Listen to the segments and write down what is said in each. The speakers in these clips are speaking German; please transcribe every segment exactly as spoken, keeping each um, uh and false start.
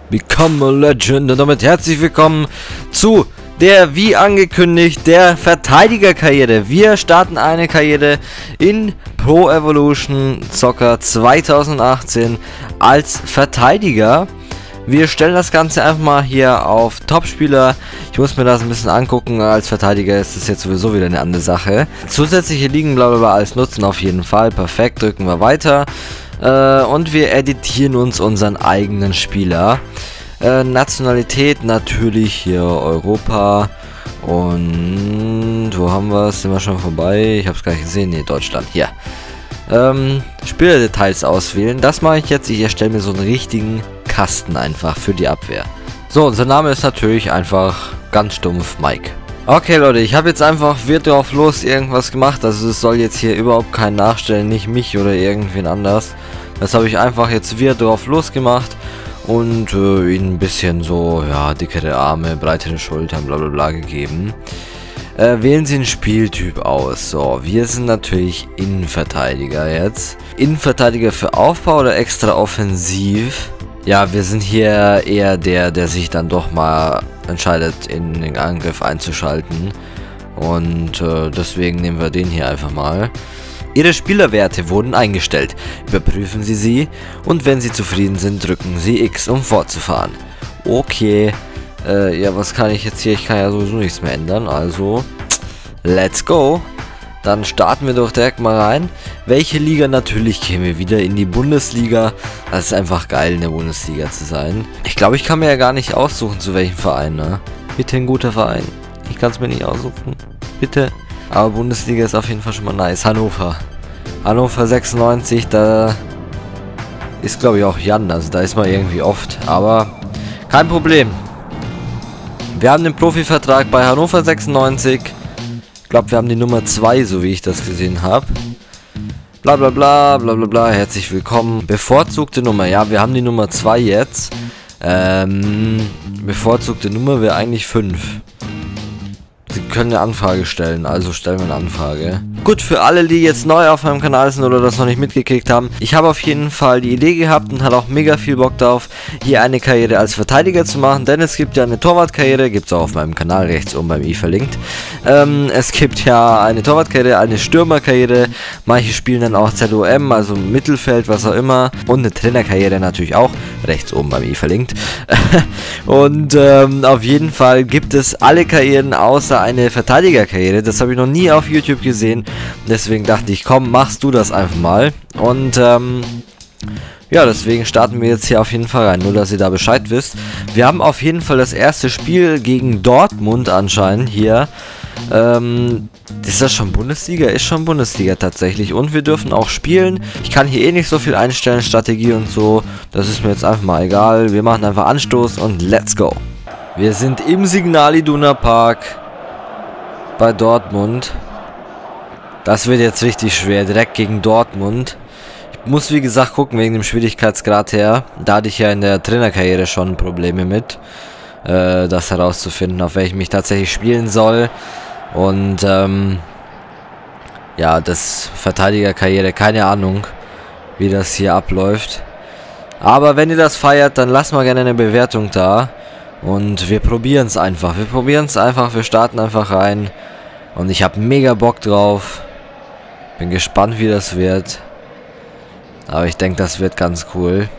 Become a Legend und damit herzlich willkommen zu der, wie angekündigt, der Verteidigerkarriere. Wir starten eine Karriere in Pro Evolution Soccer zweitausendachtzehn als Verteidiger. Wir stellen das Ganze einfach mal hier auf Topspieler. Ich muss mir das ein bisschen angucken. Als Verteidiger ist das jetzt sowieso wieder eine andere Sache. Zusätzliche Ligen, bla bla bla, als nutzen auf jeden Fall. Perfekt, drücken wir weiter. Äh, und wir editieren uns unseren eigenen Spieler. Äh, Nationalität natürlich hier Europa. Und wo haben wir es? Sind wir schon vorbei? Ich habe es gar nicht gesehen. Ne, Deutschland. Hier. Ähm, Spielerdetails auswählen. Das mache ich jetzt. Ich erstelle mir so einen richtigen Kasten einfach für die Abwehr. So, unser Name ist natürlich einfach ganz stumpf Mike. Okay Leute, ich habe jetzt einfach wird drauf los irgendwas gemacht. Also es soll jetzt hier überhaupt kein Nachstellen, nicht mich oder irgendwen anders. Das habe ich einfach jetzt wird drauf los gemacht. Und äh, ihnen ein bisschen so, ja, dickere Arme, breitere Schultern, bla bla bla gegeben. Äh, wählen Sie einen Spieltyp aus. So, wir sind natürlich Innenverteidiger jetzt. Innenverteidiger für Aufbau oder extra offensiv? Ja, wir sind hier eher der, der sich dann doch mal entscheidet, in den Angriff einzuschalten. Und äh, deswegen nehmen wir den hier einfach mal. Ihre Spielerwerte wurden eingestellt. Überprüfen Sie sie und wenn Sie zufrieden sind, drücken Sie X, um fortzufahren. Okay. Äh, ja, was kann ich jetzt hier? Ich kann ja sowieso nichts mehr ändern. Also, let's go. Dann starten wir doch direkt mal rein. Welche Liga? Natürlich gehen wir wieder in die Bundesliga. Das ist einfach geil, in der Bundesliga zu sein. Ich glaube, ich kann mir ja gar nicht aussuchen, zu welchem Verein, ne? Bitte ein guter Verein. Ich kann es mir nicht aussuchen. Bitte. Aber Bundesliga ist auf jeden Fall schon mal nice. Hannover. Hannover sechsundneunzig, da ist, glaube ich, auch Jan. Also da ist man irgendwie oft. Aber kein Problem. Wir haben den Profivertrag bei Hannover sechsundneunzig. Ich glaube, wir haben die Nummer zwei, so wie ich das gesehen habe. Bla bla bla, bla bla bla, herzlich willkommen. Bevorzugte Nummer, ja, wir haben die Nummer zwei jetzt. Ähm, bevorzugte Nummer wäre eigentlich fünf. Sie können eine Anfrage stellen, also stellen wir eine Anfrage. Gut, für alle, die jetzt neu auf meinem Kanal sind oder das noch nicht mitgekriegt haben, ich habe auf jeden Fall die Idee gehabt und hatte auch mega viel Bock drauf, hier eine Karriere als Verteidiger zu machen, denn es gibt ja eine Torwartkarriere, gibt es auch auf meinem Kanal rechts oben beim i verlinkt. Ähm, es gibt ja eine Torwartkarriere, eine Stürmerkarriere, manche spielen dann auch Z O M, also Mittelfeld, was auch immer, und eine Trainerkarriere natürlich auch, rechts oben beim i verlinkt. Und ähm, auf jeden Fall gibt es alle Karrieren außer eine Verteidigerkarriere, das habe ich noch nie auf YouTube gesehen. Deswegen dachte ich, komm, machst du das einfach mal. Und ähm, ja, deswegen starten wir jetzt hier auf jeden Fall rein, nur dass ihr da Bescheid wisst. Wir haben auf jeden Fall das erste Spiel gegen Dortmund anscheinend hier. Ähm, ist das schon Bundesliga? Ist schon Bundesliga tatsächlich. Und wir dürfen auch spielen. Ich kann hier eh nicht so viel einstellen, Strategie und so. Das ist mir jetzt einfach mal egal. Wir machen einfach Anstoß und let's go. Wir sind im Signal Iduna Park bei Dortmund. Das wird jetzt richtig schwer, direkt gegen Dortmund. Ich muss wie gesagt gucken wegen dem Schwierigkeitsgrad her. Da hatte ich ja in der Trainerkarriere schon Probleme mit, äh, das herauszufinden, auf welchem ich tatsächlich spielen soll. Und ähm, ja, das Verteidigerkarriere, keine Ahnung, wie das hier abläuft. Aber wenn ihr das feiert, dann lasst mal gerne eine Bewertung da. Und wir probieren es einfach. Wir probieren es einfach, wir starten einfach rein. Und ich habe mega Bock drauf. Bin gespannt, wie das wird. Aber ich denke, das wird ganz cool.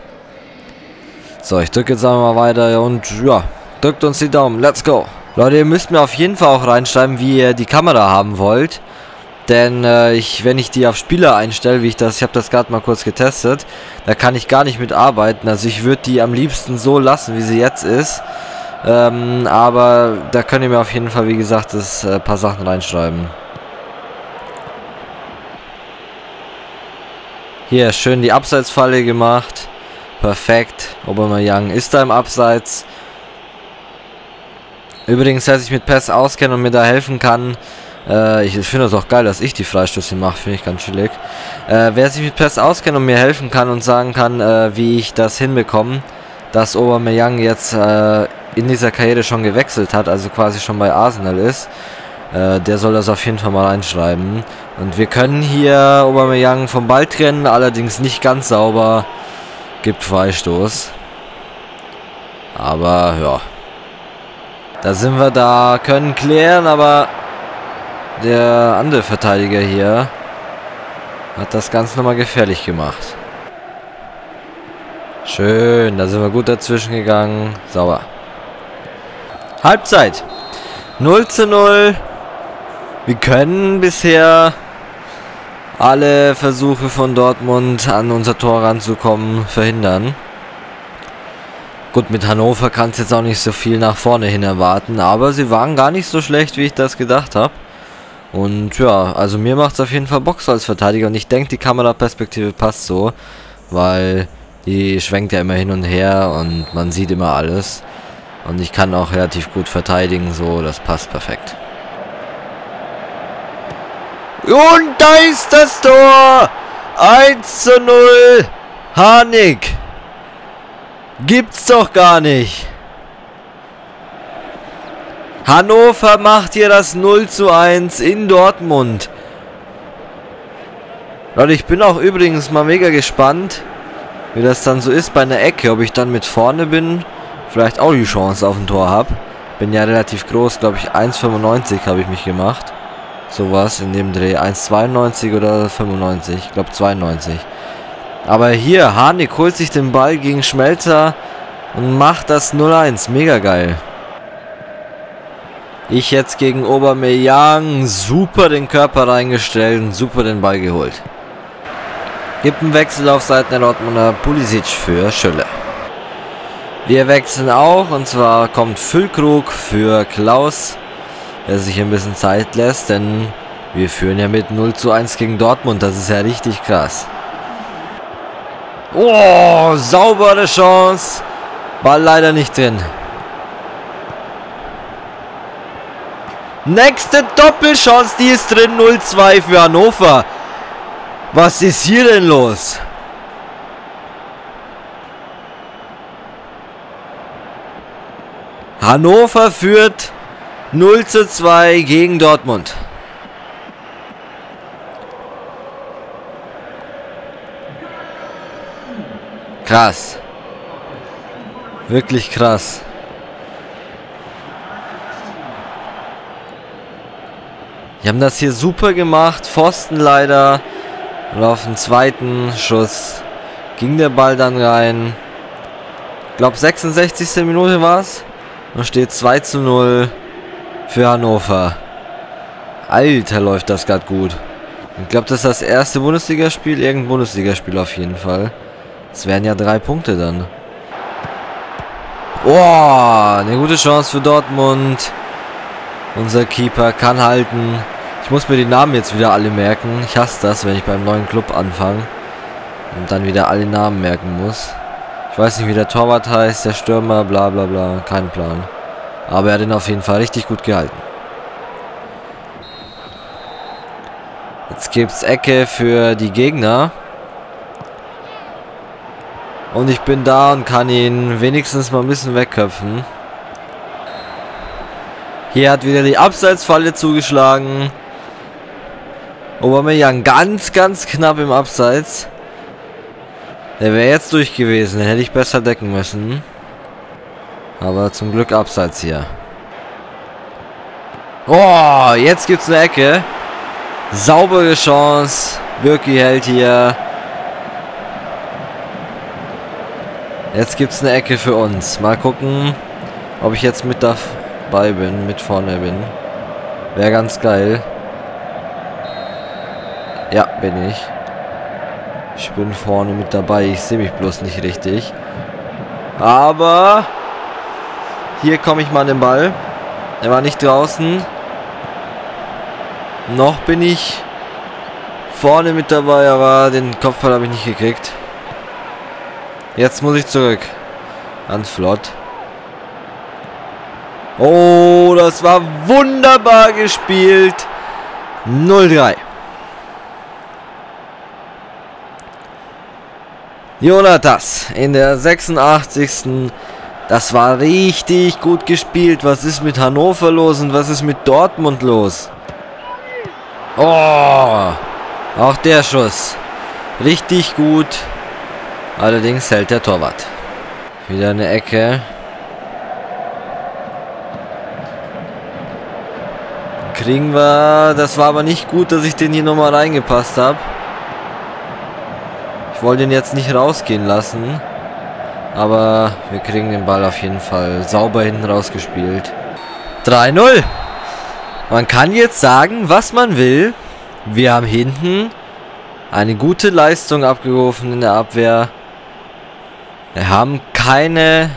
So, ich drücke jetzt einmal weiter und ja, drückt uns die Daumen. Let's go. Leute, ihr müsst mir auf jeden Fall auch reinschreiben, wie ihr die Kamera haben wollt. Denn äh, ich, wenn ich die auf Spieler einstelle, wie ich das, ich habe das gerade mal kurz getestet, da kann ich gar nicht mitarbeiten. Also ich würde die am liebsten so lassen, wie sie jetzt ist. Ähm, aber da könnt ihr mir auf jeden Fall, wie gesagt, das äh, paar Sachen reinschreiben. Hier, schön die Abseitsfalle gemacht. Perfekt. Aubameyang ist da im Abseits. Übrigens, wer sich mit P E S auskennt und mir da helfen kann, äh, ich finde es auch geil, dass ich die Freistöße mache, finde ich ganz chillig. Äh, wer sich mit P E S auskennt und mir helfen kann und sagen kann, äh, wie ich das hinbekomme, dass Aubameyang jetzt äh, in dieser Karriere schon gewechselt hat, also quasi schon bei Arsenal ist, äh, der soll das auf jeden Fall mal reinschreiben. Und wir können hier Aubameyang vom Ball trennen, allerdings nicht ganz sauber. Gibt Freistoß. Aber ja. Da sind wir da, können klären, aber der andere Verteidiger hier hat das Ganze nochmal gefährlich gemacht. Schön, da sind wir gut dazwischen gegangen. Sauber. Halbzeit. null zu null. Wir können bisher alle Versuche von Dortmund an unser Tor ranzukommen verhindern. Gut, mit Hannover kann es jetzt auch nicht so viel nach vorne hin erwarten, aber sie waren gar nicht so schlecht, wie ich das gedacht habe. Und ja, also mir macht es auf jeden Fall Bock als Verteidiger und ich denke, die Kameraperspektive passt so, weil die schwenkt ja immer hin und her und man sieht immer alles. Und ich kann auch relativ gut verteidigen, so, das passt perfekt. Und da ist das Tor! eins zu null! Harnik! Gibt's doch gar nicht! Hannover macht hier das null zu eins in Dortmund. Leute, ich bin auch übrigens mal mega gespannt, wie das dann so ist bei einer Ecke. Ob ich dann mit vorne bin, vielleicht auch die Chance auf ein Tor habe. Bin ja relativ groß, glaube ich, eins fünfundneunzig habe ich mich gemacht. Sowas in dem Dreh. eins zweiundneunzig oder fünfundneunzig. Ich glaube zweiundneunzig. Aber hier, Harnik holt sich den Ball gegen Schmelzer und macht das null eins. Mega geil. Ich jetzt gegen Aubameyang. Super den Körper reingestellt und super den Ball geholt. Gibt einen Wechsel auf Seiten der Dortmunder. Pulisic für Schülle. Wir wechseln auch. Und zwar kommt Füllkrug für Klaus, der sich ein bisschen Zeit lässt, denn wir führen ja mit null zu eins gegen Dortmund. Das ist ja richtig krass. Oh, saubere Chance. Ball leider nicht drin. Nächste Doppelchance, die ist drin. null zwei für Hannover. Was ist hier denn los? Hannover führt null zu zwei gegen Dortmund. Krass. Wirklich krass. Die haben das hier super gemacht. Pfosten leider. Und auf den zweiten Schuss ging der Ball dann rein. Ich glaube sechsundsechzigste Minute war es. Und steht zwei zu null für Hannover. Alter, läuft das gerade gut. Ich glaube, das ist das erste Bundesligaspiel. Irgendein Bundesligaspiel auf jeden Fall. Es wären ja drei Punkte dann. Oh, eine gute Chance für Dortmund. Unser Keeper kann halten. Ich muss mir die Namen jetzt wieder alle merken. Ich hasse das, wenn ich beim neuen Club anfange und dann wieder alle Namen merken muss. Ich weiß nicht, wie der Torwart heißt, der Stürmer, bla bla bla. Kein Plan. Aber er hat ihn auf jeden Fall richtig gut gehalten. Jetzt gibt es Ecke für die Gegner. Und ich bin da und kann ihn wenigstens mal ein bisschen wegköpfen. Hier hat wieder die Abseitsfalle zugeschlagen. Aubameyang ganz, ganz knapp im Abseits. Der wäre jetzt durch gewesen. Den hätte ich besser decken müssen. Aber zum Glück Abseits hier. Oh, jetzt gibt es eine Ecke. Saubere Chance. Birki hält hier. Jetzt gibt es eine Ecke für uns. Mal gucken, ob ich jetzt mit dabei bin, mit vorne bin. Wäre ganz geil. Ja, bin ich. Ich bin vorne mit dabei. Ich sehe mich bloß nicht richtig. Aber hier komme ich mal an den Ball. Er war nicht draußen. Noch bin ich vorne mit dabei, aber den Kopfball habe ich nicht gekriegt. Jetzt muss ich zurück. Ganz flott. Oh, das war wunderbar gespielt. null drei. Jonatas in der sechsundachtzigsten Das war richtig gut gespielt. Was ist mit Hannover los und was ist mit Dortmund los? Oh, auch der Schuss. Richtig gut. Allerdings hält der Torwart. Wieder eine Ecke. kriegen wir... Das war aber nicht gut, dass ich den hier nochmal reingepasst habe. Ich wollte ihn jetzt nicht rausgehen lassen. Aber wir kriegen den Ball auf jeden Fall sauber hinten rausgespielt. drei null. Man kann jetzt sagen, was man will. Wir haben hinten eine gute Leistung abgerufen in der Abwehr. Wir haben keine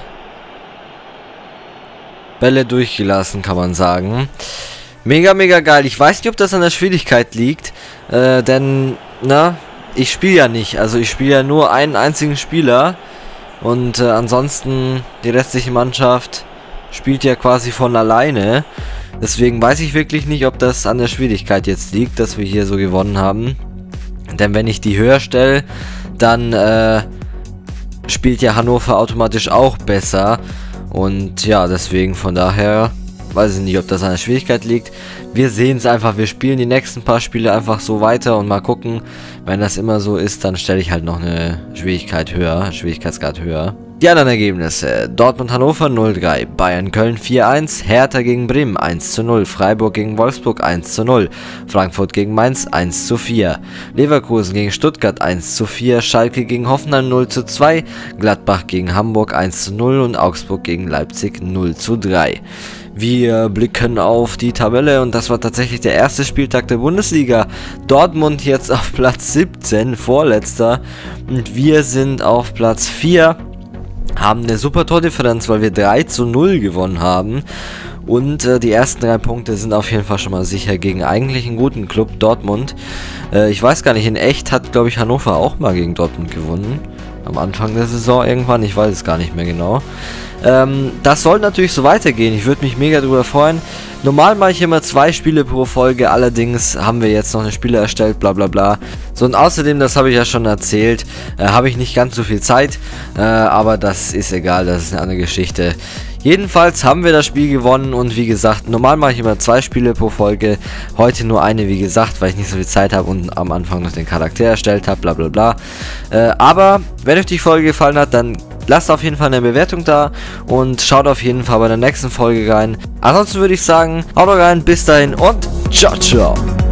Bälle durchgelassen, kann man sagen. Mega, mega geil. Ich weiß nicht, ob das an der Schwierigkeit liegt. Äh, denn, na, ich spiele ja nicht. Also ich spiele ja nur einen einzigen Spieler. Und äh, ansonsten die restliche Mannschaft spielt ja quasi von alleine. Deswegen weiß ich wirklich nicht, ob das an der Schwierigkeit jetzt liegt, dass wir hier so gewonnen haben. Denn wenn ich die höher stelle, dann äh, spielt ja Hannover automatisch auch besser. Und ja, deswegen von daher weiß ich nicht, ob das an der Schwierigkeit liegt. Wir sehen es einfach, wir spielen die nächsten paar Spiele einfach so weiter und mal gucken. Wenn das immer so ist, dann stelle ich halt noch eine Schwierigkeit höher, Schwierigkeitsgrad höher. Die anderen Ergebnisse: Dortmund-Hannover null drei, Bayern-Köln vier eins, Hertha gegen Bremen eins zu null, Freiburg gegen Wolfsburg eins zu null, Frankfurt gegen Mainz eins zu vier, Leverkusen gegen Stuttgart eins zu vier, Schalke gegen Hoffenheim null zu zwei, Gladbach gegen Hamburg eins zu null und Augsburg gegen Leipzig null zu drei. Wir blicken auf die Tabelle und das war tatsächlich der erste Spieltag der Bundesliga. Dortmund jetzt auf Platz siebzehn, vorletzter, und wir sind auf Platz vier. Haben eine super Tordifferenz, weil wir drei zu null gewonnen haben. Und äh, die ersten drei Punkte sind auf jeden Fall schon mal sicher gegen eigentlich einen guten Club, Dortmund. Äh, ich weiß gar nicht, in echt hat, glaube ich, Hannover auch mal gegen Dortmund gewonnen. Am Anfang der Saison irgendwann, ich weiß es gar nicht mehr genau. Ähm, das soll natürlich so weitergehen, ich würde mich mega drüber freuen. Normal mache ich immer zwei Spiele pro Folge, allerdings haben wir jetzt noch eine Spiele erstellt, bla bla bla. So, und außerdem, das habe ich ja schon erzählt, äh, habe ich nicht ganz so viel Zeit, äh, aber das ist egal, das ist eine andere Geschichte. Jedenfalls haben wir das Spiel gewonnen und wie gesagt, normal mache ich immer zwei Spiele pro Folge, heute nur eine, wie gesagt, weil ich nicht so viel Zeit habe und am Anfang noch den Charakter erstellt habe, bla bla bla. Äh, aber, wenn euch die Folge gefallen hat, dann lasst auf jeden Fall eine Bewertung da und schaut auf jeden Fall bei der nächsten Folge rein. Ansonsten würde ich sagen, haut rein, bis dahin und ciao, ciao.